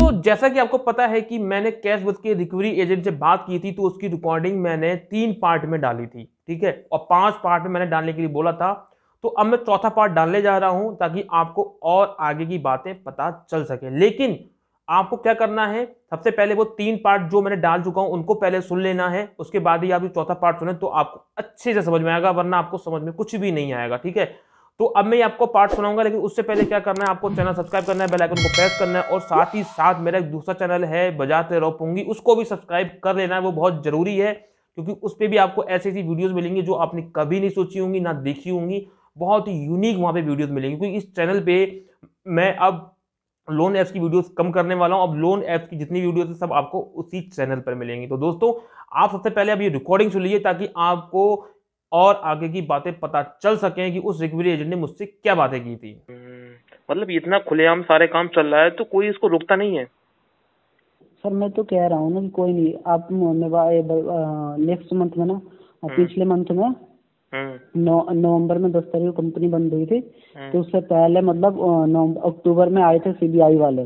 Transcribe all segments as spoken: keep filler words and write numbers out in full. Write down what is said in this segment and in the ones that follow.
दोस्तों जैसा कि आपको पता है कि मैंने कैश बस के रिकवरी एजेंट से बात की थी, तो उसकी रिकॉर्डिंग मैंने तीन पार्ट में डाली थी, ठीक है, और पांच पार्ट में मैंने डालने के लिए बोला था। तो अब मैं चौथा पार्ट डालने जा रहा हूं ताकि आपको और आगे की बातें पता चल सके। लेकिन आपको क्या करना है, सबसे पहले वो तीन पार्ट जो मैंने डाल चुका हूं उनको पहले सुन लेना है, उसके बाद ही आप ये चौथा पार्ट सुने तो आपको अच्छे से समझ में आएगा, वरना आपको समझ में कुछ भी नहीं आएगा, ठीक है। तो अब मैं आपको पार्ट सुनाऊंगा, लेकिन उससे पहले क्या करना है, आपको चैनल सब्सक्राइब करना है, बेल आइकन को प्रेस करना है, और साथ ही साथ मेरा एक दूसरा चैनल है बजाते रहो पुंगी, उसको भी सब्सक्राइब कर लेना है। वो बहुत जरूरी है क्योंकि उस पर भी आपको ऐसी ऐसी वीडियोस मिलेंगी जो आपने कभी नहीं सोची होंगी, ना देखी होंगी। बहुत ही यूनिक वहां पे वीडियोस मिलेंगी, क्योंकि इस चैनल पे मैं अब लोन एप्स की वीडियोस कम करने वाला हूं। अब लोन एप्स की जितनी वीडियोस है सब आपको उसी चैनल पर मिलेंगी। तो दोस्तों आप सबसे पहले अब ये रिकॉर्डिंग सुन लीजिए ताकि आपको और आगे की बातें पता चल सकें कि उस रिकवरी एजेंट ने मुझसे क्या बातें की थी। मतलब इतना खुलेआम सारे काम चल रहा है तो कोई इसको रोकता नहीं है। सर मैं तो कह रहा हूँ ना कि कोई नहीं, आप नेक्स्ट मंथ में ना, पिछले मंथ में नौ नवंबर में दस तारीख को कंपनी बंद हुई थी, तो उससे पहले मतलब अक्टूबर में आए थे सीबीआई वाले,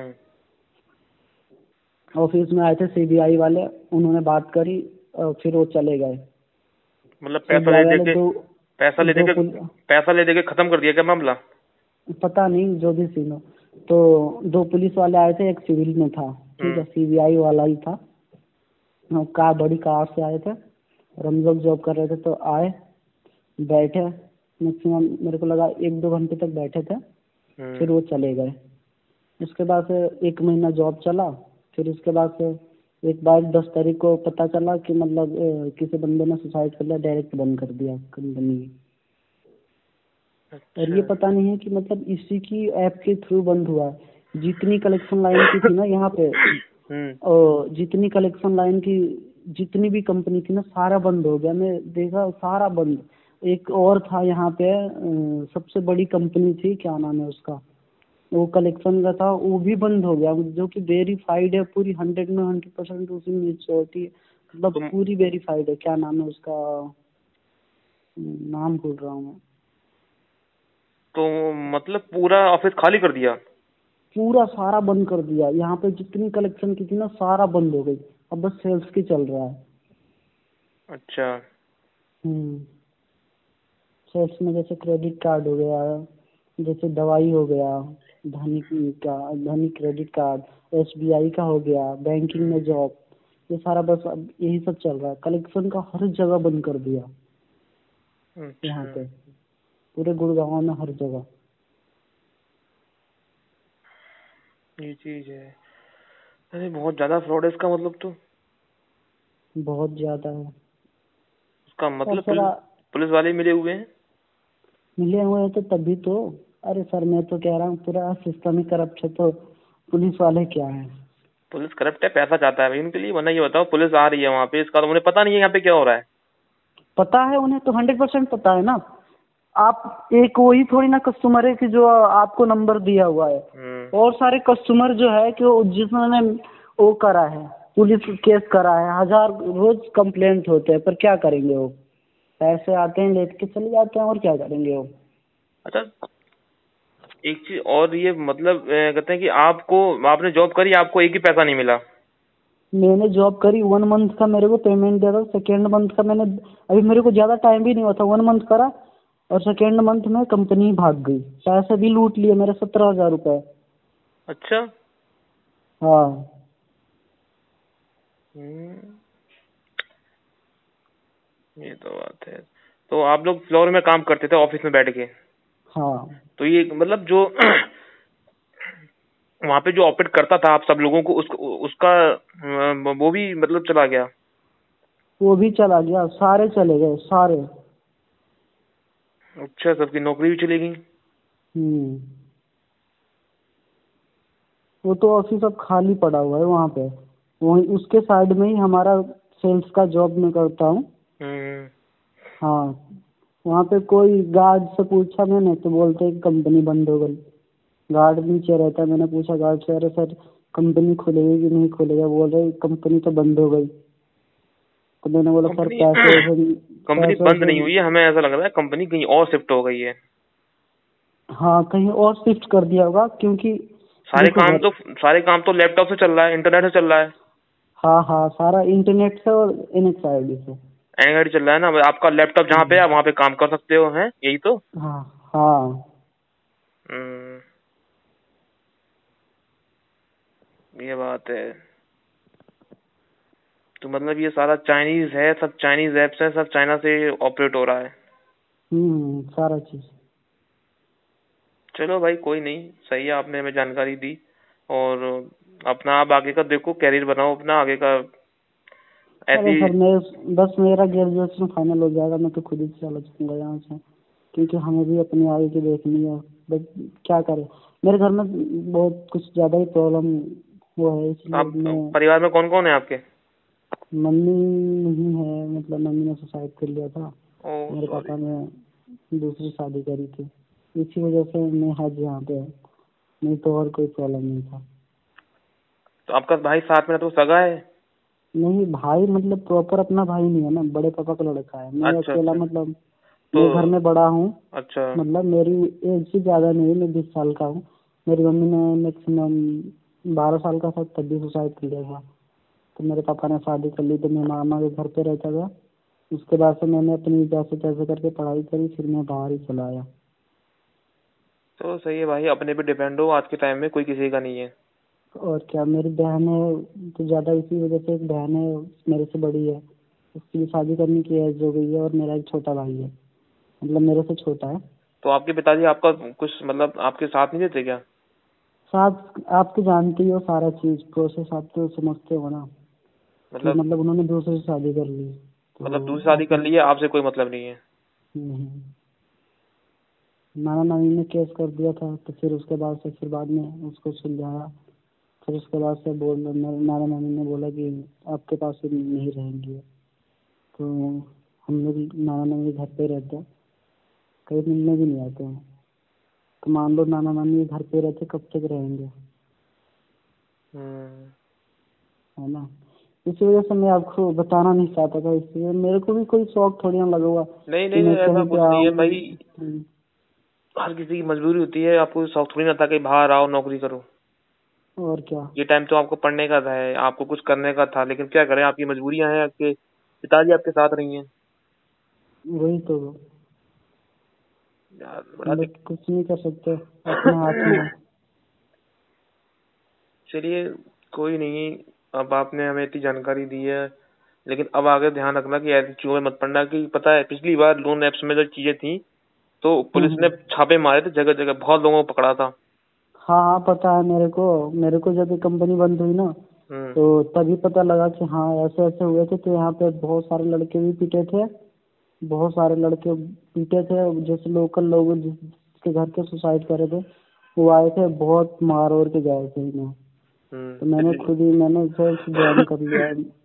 ऑफिस में आए थे सीबीआई वाले, उन्होंने बात करी, फिर वो चले गए। मतलब पैसा ले देके पैसा ले देके पैसा ले देके खत्म कर दिया क्या मामला? पता नहीं, जो भी सीन हो। तो दो पुलिस वाले आए थे, एक सिविल में था, ठीक है, सीबीआई वाला ही था, कार बड़ी कार से आए थे, और हम लोग जॉब कर रहे थे। तो आए, बैठे, मैक्सिमम मेरे को लगा एक दो घंटे तक बैठे थे, फिर वो चले गए। उसके बाद से एक महीना जॉब चला, फिर उसके बाद से एक बार दस तारीख को पता चला कि मतलब किसी बंदे ने सुसाइड कर लिया, डायरेक्ट बंद कर दिया कंपनी। अच्छा। और ये पता नहीं है कि मतलब इसी की ऐप के थ्रू बंद हुआ है। जितनी कलेक्शन लाइन की थी ना यहाँ पे, और जितनी कलेक्शन लाइन की जितनी भी कंपनी थी ना, सारा बंद हो गया। मैं देखा सारा बंद। एक और था यहाँ पे, सबसे बड़ी कंपनी थी, क्या नाम है उसका, वो कलेक्शन का था, वो भी बंद हो गया, जो कि वेरीफाइड है पूरी, हंड्रेड में हंड्रेड परसेंट उसी में होती है, मतलब पूरी वेरीफाइड है। क्या नाम है उसका, नाम भूल रहा हूँ मैं। तो मतलब पूरा ऑफिस खाली कर दिया? पूरा सारा बंद कर दिया। यहाँ पे जितनी कलेक्शन की थी ना, सारा बंद हो गई। अब बस सेल्स की चल रहा है। अच्छा। हम्म सेल्स में जैसे क्रेडिट कार्ड हो गया, जैसे दवाई हो गया, धनी का धनी क्रेडिट कार्ड, एसबीआई का हो गया, बैंकिंग में जॉब, ये सारा बस अब यही सब चल रहा है। कलेक्शन का हर जगह बंद कर दिया। अच्छा। यहाँ पे पूरे गुड़गांव में हर जगह ये चीज है। अरे बहुत ज्यादा फ्रॉड है इसका मतलब। तो बहुत ज्यादा है उसका मतलब पुलिस, पुलिस वाले मिले हुए हैं मिले हुए हैं तो तभी तो। अरे सर मैं तो कह रहा हूँ पूरा सिस्टम ही करप्ट है, तो पुलिस वाले क्या है? पुलिस करप्ट है, पैसा चाहता है भाई उनके लिए। वरना ये बताओ, पुलिस आ रही है वहाँ पे, इसका तो उन्हें पता नहीं है यहाँ पे क्या हो रहा है। पता है उन्हें, तो हंड्रेड परसेंट पता है ना। आप एक वही थोड़ी ना कस्टमर है कि जो आपको नंबर दिया हुआ है, और सारे कस्टमर जो है कि जिन्होंने वो करा है, पुलिस केस करा है, हजार रोज कंप्लेंट होते हैं, पर क्या करेंगे वो? पैसे आते हैं लेट के चले जाते हैं, और क्या करेंगे वो? अच्छा एक चीज और, ये मतलब कहते हैं कि आपको, आपने जॉब करी, आपको एक ही पैसा नहीं मिला? मैंने जॉब करी, वन मंथ का मेरे को पेमेंट दिया था। सेकेंड मंथ का मैंने, अभी मेरे को ज्यादा टाइम भी नहीं हुआ था, वन मंथ करा, और सेकेंड मंथ में कंपनी भाग गई, पैसे भी लूट लिए मेरे, सत्रह हजार रुपए। अच्छा। हाँ। ये तो बात है। तो आप लोग फ्लोर में काम करते थे, ऑफिस में बैठ के? हाँ। तो ये मतलब जो वहाँ पे जो ऑपरेट करता था आप सब लोगों को, उसको उसका वो भी मतलब चला गया? वो भी चला गया, सारे चले गए, सारे। अच्छा, सबकी नौकरी भी चली गई। हम्म वो तो ऑफिस अब खाली पड़ा हुआ है वहाँ पे। वही उसके साइड में ही हमारा सेल्स का जॉब मैं करता हूँ। हाँ, वहाँ पे कोई गार्ड से पूछा मैंने, तो बोलते हैं कंपनी बंद हो गई। गार्ड नीचे रहता है, मैंने पूछा गार्ड से, अरे सर कंपनी खुलेगी कि नहीं खुलेगा? बोल रहे कंपनी तो बंद हो गई। तो मैंने बोला सर पैसे कंपनी बंद नहीं हुई है, हमें ऐसा लग रहा है कंपनी कहीं और शिफ्ट हो गई है। हाँ, कहीं और शिफ्ट कर दिया होगा, क्योंकि सारे देखो काम सर, तो सारे काम तो लैपटॉप से चल रहा है, इंटरनेट से चल रहा है, हाँ हाँ, सारा इंटरनेट से और एनएक्स आईडी से। एंड्रॉइड चल रहा है ना। आपका लैपटॉप जहाँ पे है वहाँ पे काम कर सकते हो, हैं यही तो। हाँ हाँ। हम्म, ये बात है। तो मतलब ये सारा चाइनीज है, सब चाइनीज एप्स है, सब चाइना से ऑपरेट हो रहा है। हम्म, सारा चीज। चलो भाई कोई नहीं, सही है, आपने हमें जानकारी दी। और अपना आप आगे का देखो, कैरियर बनाओ अपना आगे का अरे ऐसी। सर, मैं बस मेरा ग्रेजुएशन फाइनल हो जाएगा, मैं तो खुद ही चला जाऊंगा यहाँ से, क्योंकि हमें भी अपनी आगे की देखनी है। बट क्या करें, मेरे घर में बहुत कुछ ज्यादा ही प्रॉब्लम वो है, इसलिए आप मैं। परिवार में कौन कौन है आपके? मम्मी नहीं है, मतलब मम्मी ने सुसाइड कर लिया था। ओ मेरे सॉरी। पापा ने दूसरी शादी करी थी, इसी वजह से मैं आज यहाँ पे हूँ, नहीं तो और कोई प्रॉब्लम नहीं था। तो आपका भाई साथ में तो सगा है? नहीं भाई, मतलब प्रॉपर अपना भाई नहीं है ना, बड़े पापा का लड़का है, मैं अच्छा अकेला, अच्छा। मतलब तो मैं घर में बड़ा हूँ। अच्छा। मतलब मेरी एज से ज़्यादा नहीं है, मैं बीस साल का हूँ। मेरी मम्मी ने मैक्सिमम बारह साल का था तब भी सुसाइड कर लिया था। तो मेरे पापा ने शादी कर ली, तो मैं मामा के घर पे रहता था। उसके बाद से मैंने अपनी जैसे तैसे करके पढ़ाई करी, फिर मैं बाहर ही चला आया। तो सही है भाई, अपने पे डिपेंड हो, आज के टाइम में कोई किसी का नहीं है। और क्या, मेरी बहन है तो ज़्यादा इसी वजह से, एक बहन है मेरे से बड़ी है, उसकी भी शादी करने की एज हो गई है, और मेरा एक छोटा भाई है, मतलब मेरे से छोटा है। तो आपके पिताजी आपका कुछ मतलब आपके साथ नहीं देते क्या? साथ, आप तो जानते ही हो सारा चीज प्रोसेस, आप तो समझते हो ना, कि मतलब मतलब उन्होंने दूसरे से शादी कर ली, मतलब तो दूसरी शादी कर अपने। ली है, आपसे कोई मतलब नहीं है? नहीं, नाना नानी ने केस कर दिया था, तो फिर उसके बाद से, फिर बाद में उसको सुलझाया। फिर उसके बाद से बोल नाना नानी ने बोला कि आपके पास फिर नहीं रहेंगे, तो हम लोग नाना नानी के घर पे रहते हैं, कहीं मिलने भी नहीं आते हैं। तो मान लो नाना नानी के घर पे रहते कब तक रहेंगे, हम्म। है ना। इसी वजह से मैं आपको बताना नहीं चाहता था, इसलिए मेरे को भी कोई शौक थोड़ी ना लगा हुआ नहीं कि नहीं नहीं, मैं ऐसा कहीं पे कुछ नहीं है आऊँ। भाई। हम्म, हर किसी की मजबूरी होती है, आपको शौक थोड़ी ना था कि बाहर आओ नौकरी करो। और क्या। ये टाइम तो आपको पढ़ने का था, है आपको कुछ करने का था, लेकिन क्या करें, आपकी मजबूरियां हैं, आपके पिताजी आपके साथ नहीं है। वही तो, यार बड़ा बट दिक- कुछ नहीं कर सकते, अपने हाथ में है। चलिए कोई नहीं। अब आपने हमें इतनी जानकारी दी है, लेकिन अब आगे ध्यान रखना कि ऐसी चीजों में मत पड़ना। कि पता है पिछली बार लोन ऐप्स में जो चीजें थी, तो हम्म पुलिस ने हम्म। छापे मारे थे जगह जगह, बहुत लोगों को पकड़ा था। हाँ हाँ, पता है मेरे को। मेरे को जब ये कंपनी बंद हुई ना, हम्म। तो तभी पता लगा कि हाँ ऐसे ऐसे हुए थे, तो यहाँ पे बहुत सारे लड़के भी पीटे थे, बहुत सारे लड़के पीटे थे, जैसे लोकल लोग जिस- जिसके घर के सुसाइड करे थे, वो आए थे, बहुत मार और के गए थे इन्हें। हम्म। तो मैंने चलिए, खुद ही मैंने सेल्फ ज्वाइन कर लिया।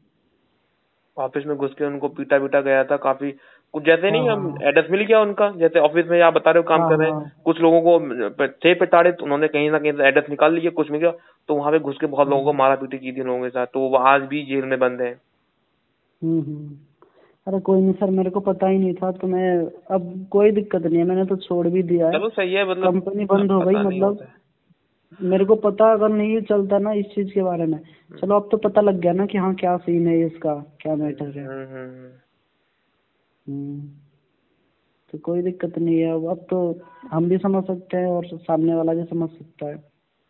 ऑफिस में घुस के उनको पीटा पीटा गया था काफी। कुछ जैसे हाँ नहीं, हम हाँ एड्रेस मिल गया उनका, जैसे ऑफिस में आप बता रहे हो काम हाँ कर रहे हैं, हाँ। कुछ लोगों को थे पिटाड़े, तो उन्होंने कहीं ना कहीं एड्रेस निकाल लिया, कुछ मिल गया। तो वहां पे घुस के बहुत लोगों को हम्म मारा पीटी की थी उन लोगों के साथ, तो वो आज भी जेल में बंद है। हम्म हम्म। अरे कोई नहीं सर, मेरे को पता ही नहीं था, तो मैं, अब कोई दिक्कत नहीं है, मैंने तो छोड़ भी दिया है। चलो सही है, मतलब कंपनी बंद हो गई, पता नहीं मतलब होता है। मेरे को पता अगर नहीं चलता ना इस चीज के बारे में, चलो अब तो पता लग गया ना कि हाँ क्या सीन है इसका, क्या मैटर है। हम्म हम्म हम्म। हम्म। तो कोई दिक्कत नहीं है, अब अब तो हम भी समझ सकते हैं और सामने वाला भी समझ सकता है।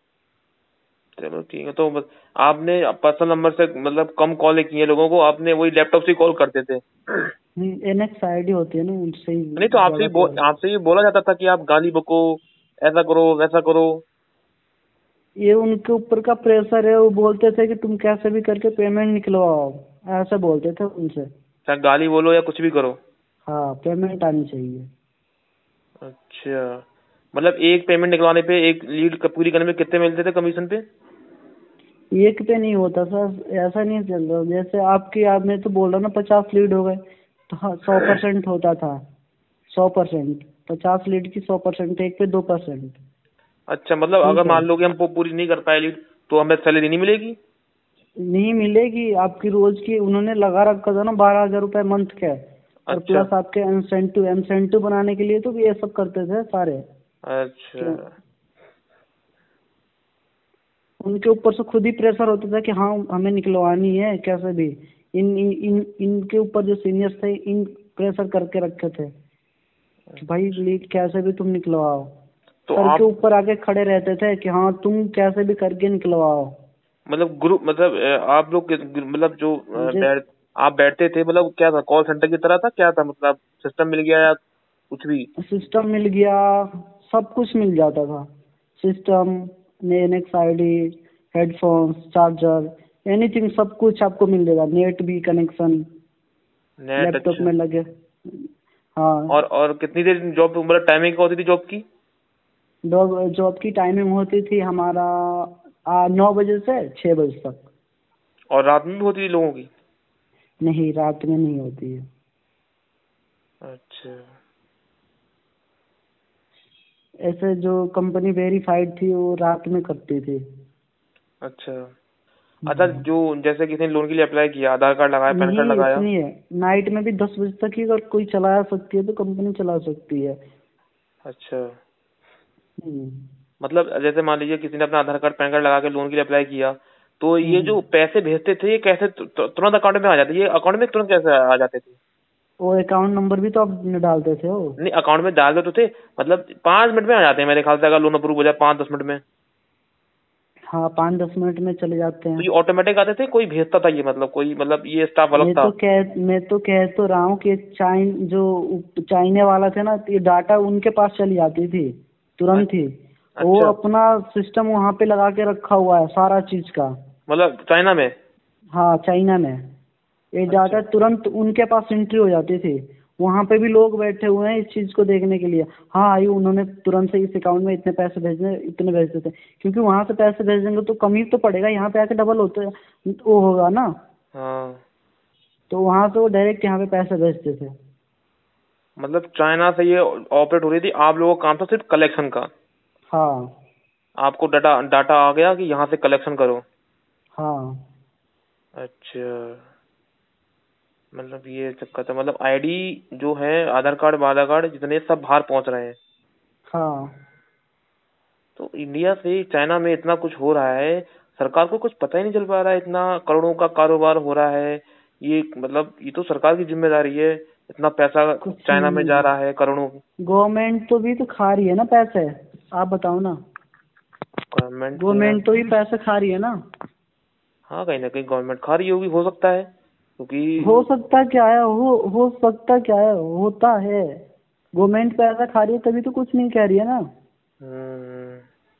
चलो ठीक है, तो बस आपने पर्सनल नंबर से मतलब कम कॉल की है लोगों को, आपने वही लैपटॉप से कॉल करते थे? एनएक्स आईडी होती है ना, उनसे ही नहीं तो आपसे ज्यादा ही बो, कॉल। आपसे ही बोला जाता था कि आप गाली बको, ऐसा करो वैसा करो? ये उनके ऊपर का प्रेशर है, वो बोलते थे कि तुम कैसे भी करके पेमेंट निकलवाओ, ऐसा बोलते थे उनसे। चाहे गाली बोलो या कुछ भी करो? हाँ, पेमेंट आनी चाहिए। अच्छा, मतलब एक पेमेंट निकलवाने पे, एक लीड पूरी करने में कितने मिलते थे कमीशन पे? एक पे नहीं होता सर, ऐसा नहीं चल रहा, जैसे आपकी, आप मैं तो बोल रहा हूँ ना, पचास लीड हो गए तो हाँ सौ परसेंट होता था। सौ परसेंट, पचास लीड की सौ परसेंट, एक पे दो परसेंट। अच्छा, मतलब अगर ठीक है, मान लो कि हम पू- पूरी नहीं कर पाए लीड, तो हमें सैलरी नहीं मिलेगी? नहीं मिलेगी आपकी रोज की, उन्होंने लगा रखा था ना बारह हजार रुपये मंथ के, और अच्छा प्लस आपके इंसेंटिव इंसेंटिव बनाने के लिए तो ये सब करते थे सारे। अच्छा। क्या, उनके ऊपर से खुद ही प्रेशर होता था कि हाँ हमें निकलवानी है कैसे भी। इन इन इन इनके ऊपर जो सीनियर्स थे इन प्रेशर करके रखे थे कि भाई लीड कैसे भी तुम निकलवाओ। तो सर आप के ऊपर आके खड़े रहते थे कि हाँ तुम कैसे भी करके निकलवाओ। मतलब ग्रुप मतलब अ, आप लोग के- मतलब जो अ, जिस बैठ आप बैठते थे, मतलब क्या था, कॉल सेंटर की तरह था, क्या था, मतलब सिस्टम मिल गया या कुछ भी? सिस्टम मिल गया, सब कुछ मिल जाता था। System, NX ID, headphones, charger, anything सब कुछ आपको मिल जाएगा। नेट भी कनेक्शन नेट? लैपटॉप अच्छा। में लगे। हाँ। और और कितनी देर जॉब, मतलब टाइमिंग क्या होती थी जॉब की? जॉब जॉब की टाइमिंग होती थी हमारा आ, नौ बजे से छः बजे तक। और रात में भी होती थी लोगों की? नहीं, रात में नहीं होती है। अच्छा। ऐसे जो कंपनी वेरीफाइड थी वो रात में करती थी। अच्छा। अच्छा, जो जैसे किसी ने लोन के लिए अप्लाई किया, आधार कार्ड लगाया, पैन कार्ड नहीं लगाया। सुनिए, नाइट में भी दस बजे तक ही अगर कोई चला सकती है तो कंपनी चला सकती है। अच्छा। हम्म, मतलब जैसे मान लीजिए किसी ने अपना आधार कार्ड, पैन कार्ड लगा के लोन के लिए अप्लाई किया, तो ये हम्म। जो पैसे भेजते थे ये कैसे तु- तु- तुरंत अकाउंट में आ जाते? ये अकाउंट में तुरंत कैसे आ जाते थे? वो अकाउंट नंबर भी तो आप डालते थे वो। नहीं, अकाउंट में डाल दो तो थे, मतलब पांच मिनट में आ जाते हैं मेरे ख्याल से, अगर लोन अप्रूव हो जाए पाँच दस मिनट में। हाँ, पाँच दस मिनट में चले जाते तो हैं। ये ऑटोमेटिक आते थे, कोई भेजता था ये, मतलब कोई, मतलब ये स्टाफ अलग मैं था? तो कह मैं तो कह तो रहा हूँ कि चाइन जो चाइने वाला थे ना, ये डाटा उनके पास चली जाती थी तुरंत ही। वो अच्छा। अपना सिस्टम वहाँ पे लगा के रखा हुआ है सारा चीज का। मतलब चाइना में? हाँ, चाइना में ये डाटा अच्छा। तुरंत उनके पास एंट्री हो जाती थी। वहाँ पे भी लोग बैठे हुए हैं इस चीज को देखने के लिए। हाँ आई उन्होंने तुरंत से इस अकाउंट में इतने पैसे भेजने, इतने भेज देते, क्योंकि वहां से पैसे भेज देंगे तो कम ही तो पड़ेगा, यहाँ पे आके डबल होते वो होगा ना। हाँ। तो वहां से वो डायरेक्ट यहाँ पे पैसे भेजते थे। मतलब चाइना से ये ऑपरेट हो रही थी, आप लोगों का काम था सिर्फ कलेक्शन का? हाँ आपको डाटा डाटा आ गया कि यहाँ से कलेक्शन करो? हाँ। अच्छा। मतलब ये चक्कर था, मतलब आईडी जो है, आधार कार्ड, आधार कार्ड जितने सब बाहर पहुंच रहे हैं। हाँ, तो इंडिया से चाइना में इतना कुछ हो रहा है, सरकार को कुछ पता ही नहीं चल पा रहा है, इतना करोड़ों का कारोबार हो रहा है। ये मतलब ये तो सरकार की जिम्मेदारी है, इतना पैसा कुछ चाइना में जा नहीं, रहा है, करोड़ों। गवर्नमेंट तो भी तो खा रही है ना पैसे। आप बताओ ना, गवर्नमेंट तो यार, गवर्नमेंट तो ही पैसे खा रही है ना। हाँ कहीं ना कहीं गवर्नमेंट खा रही होगी, हो सकता है, हो क्योंकि सकता क्या है, हो हो सकता क्या है, होता है। गवर्नमेंट पैसा खा रही है तभी तो कुछ नहीं कह रही है ना। हम्म,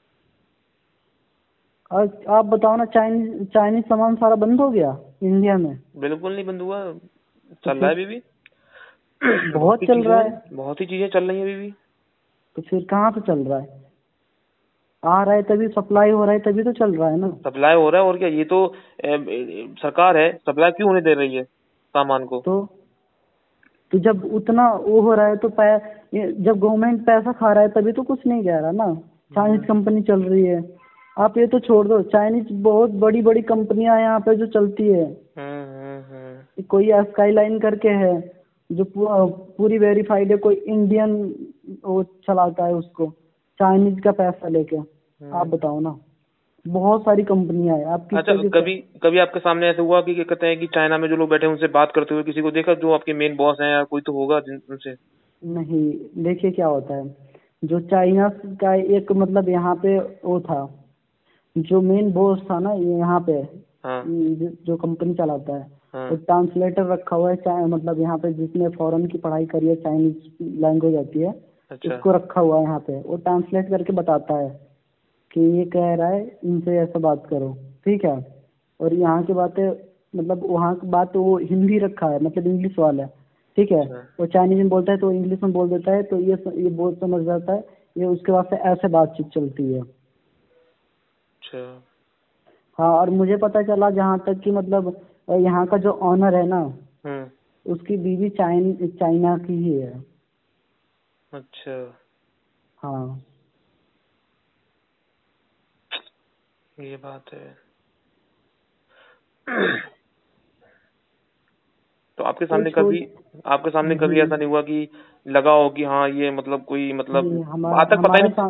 और आप बताओ ना, चाइनीज चाइनीज सामान सारा बंद हो गया इंडिया में। बिल्कुल नहीं बंद हुआ, तो चल रहा है फिर अभी भी। बहुत बहुत सी चल चीजें रहा हैं, है। बहुत ही चीजें चल रही हैं अभी भी। तो फिर कहाँ से चल रहा है? आ रहा है तभी सप्लाई हो रहा है, तभी तो चल रहा है ना। सप्लाई हो रहा है, और क्या, ये तो ए, ए, सरकार है, सप्लाई क्यों होने दे रही है सामान को? तो तो जब उतना वो हो रहा है तो पै, ये जब गवर्नमेंट पैसा खा रहा है तभी तो कुछ नहीं कह रहा ना। चाइनीज कंपनी चल रही है। आप ये तो छोड़ दो, चाइनीज बहुत बड़ी बड़ी कंपनियां यहाँ पे जो चलती है। हम्म हम्म हम्म कोई स्काईलाइन करके है जो पू- पूरी वेरीफाइड है, कोई इंडियन वो चलाता है उसको चाइनीज का पैसा लेके। आप हम्म। बताओ ना, बहुत सारी कंपनियां हैं, आप अच्छा, किससे किससे। कभी कभी आपके सामने ऐसा हुआ कि क्या कहते हैं कि चाइना में जो लोग बैठे हैं उनसे बात करते हुए किसी को देखा, जो आपके मेन बॉस हैं या कोई तो होगा जिन उनसे? नहीं, देखिए क्या होता है, जो चाइना का एक मतलब यहाँ पे वो था, जो मेन बॉस था ना ये यहाँ पे, हाँ जो जो कंपनी चलाता है, हाँ। वो ट्रांसलेटर रखा हुआ है। चाहे मतलब यहाँ पे जिसने फॉरेन की पढ़ाई करी है, चाइनीज लैंग्वेज आती है, अच्छा। उसको रखा हुआ है यहाँ पे। वो ट्रांसलेट करके बताता है कि ये कह रहा है, इनसे ऐसा बात करो, ठीक है। और यहाँ की बातें मतलब वहाँ की बात वो हिंदी रखा है, मतलब इंग्लिश वाला है, ठीक है। अच्छा वो चाइनीज में बोलता है तो इंग्लिश में बोल देता है, तो ये ये बहुत समझ जाता है। ये उसके वास्ते ऐसे बातचीत चलती है। अच्छा। हाँ, और मुझे पता चला जहाँ तक कि मतलब यहाँ का जो ऑनर है ना, हम्म। उसकी बीवी चाइन चाइना की ही है। अच्छा, हाँ। ये बात है। तो आपके कोई सामने छोड़ कभी आपके सामने कभी नहीं ऐसा नहीं हुआ कि लगा हो कि हाँ ये मतलब कोई, मतलब नहीं, हमारा आज तक पता ही हमारे नहीं, साथ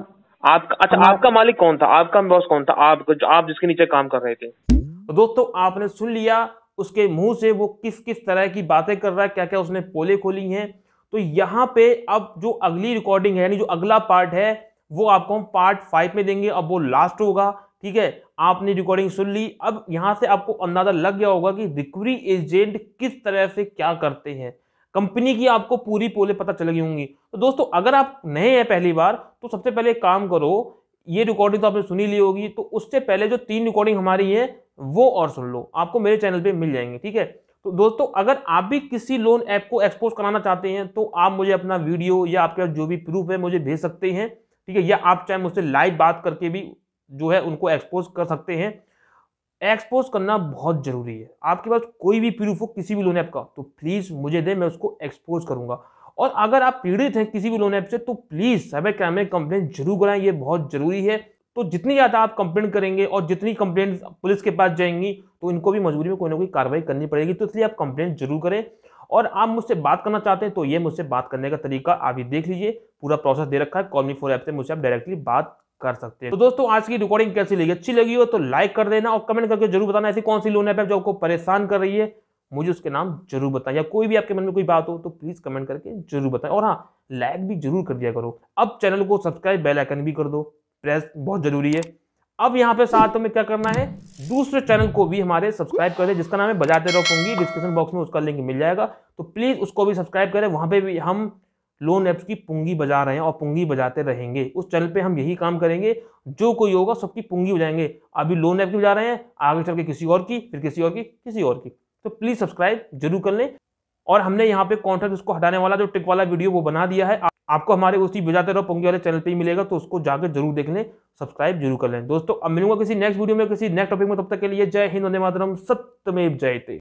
आपका अच्छा हमारा- आपका मालिक कौन था, आपका बॉस कौन था, आप आप जिसके नीचे काम कर रहे थे? तो दोस्तों आपने सुन लिया उसके मुंह से वो किस किस तरह की बातें कर रहा है, क्या क्या उसने पोले खोली हैं। तो यहाँ पे अब जो अगली रिकॉर्डिंग है यानी जो अगला पार्ट है वो आपको हम पार्ट फाइव में देंगे, अब वो लास्ट होगा। ठीक है, आपने रिकॉर्डिंग सुन ली, अब यहां से आपको अंदाजा लग गया होगा कि रिकवरी एजेंट किस तरह से क्या करते हैं, कंपनी की आपको पूरी पोले पता चल गई होंगी। तो दोस्तों अगर आप नए हैं पहली बार तो सबसे पहले एक काम करो, ये रिकॉर्डिंग तो आपने सुनी ली होगी, तो उससे पहले जो तीन रिकॉर्डिंग हमारी है वो और सुन लो, आपको मेरे चैनल पे मिल जाएंगे। ठीक है, तो दोस्तों अगर आप भी किसी लोन ऐप को एक्सपोज कराना चाहते हैं तो आप मुझे अपना वीडियो या आपके जो भी प्रूफ है मुझे भेज सकते हैं। ठीक है, या आप चाहे मुझसे लाइव बात करके भी जो है उनको एक्सपोज कर सकते हैं। एक्सपोज करना बहुत जरूरी है, आपके पास कोई भी प्रूफ हो किसी भी लोन ऐप का तो प्लीज मुझे दे, मैं उसको एक्सपोज करूंगा। और अगर आप पीड़ित हैं किसी भी लोन ऐप से तो प्लीज साइबर क्राइम में कंप्लेंट जरूर कराएं, ये बहुत जरूरी है। तो जितनी ज्यादा आप कंप्लेंट करेंगे और जितनी कंप्लेंट पुलिस के पास जाएंगी तो इनको भी मजबूरी में कोई ना कोई कार्रवाई करनी पड़ेगी, तो इसलिए आप कंप्लेंट जरूर करें। और आप मुझसे बात करना चाहते हैं तो ये मुझसे बात करने का तरीका आप ही देख लीजिए, पूरा प्रोसेस दे रखा है, कॉल मी फोर ऐप से मुझसे आप डायरेक्टली बात कर सकते हैं। तो दोस्तों आज की रिकॉर्डिंग कैसी लगी, अच्छी लगी हो तो लाइक कर देना और कमेंट करके जरूर बताना ऐसी कौन सी लोन ऐप है जो आपको परेशान कर रही है, मुझे उसके नाम जरूर बताएं। या कोई भी आपके मन में कोई बात हो तो प्लीज कमेंट करके जरूर बताएं। और हाँ, लाइक भी जरूर कर दिया करो। अब चैनल को सब्सक्राइब बेल आइकन भी कर दो, प्रेस बहुत जरूरी है। अब यहाँ पे साथ में क्या करना है, दूसरे चैनल को भी हमारे सब्सक्राइब कर दे जिसका नाम है बजाते रहो पुंगी, डिस्क्रिप्शन बॉक्स में उसका लिंक मिल जाएगा, तो प्लीज उसको भी सब्सक्राइब करें। वहां पे भी हम लोन ऐप्स की पुंगी बजा रहे हैं और पुंगी बजाते रहेंगे। उस चैनल पे हम यही काम करेंगे, जो कोई होगा सबकी पुंगी बजाएंगे। अभी लोन ऐप की बजा रहे हैं, आगे चल के किसी और की, फिर किसी और की, किसी और की। तो प्लीज सब्सक्राइब जरूर कर लें। और हमने यहाँ पे कॉन्ट्रैक्ट उसको हटाने वाला जो टिक वाला वीडियो वो बना दिया है, आपको हमारे उसी बजाते रहो पुंगी वाले चैनल पे ही मिलेगा, तो उसको जाकर जरूर देख लें, सब्सक्राइब जरूर कर लें। दोस्तों अब मिलूंगा किसी नेक्स्ट वीडियो में किसी नेक्स्ट टॉपिक में, तब तक के लिए जय हिंद, वंदे मातरम, सत्यमेव जयते।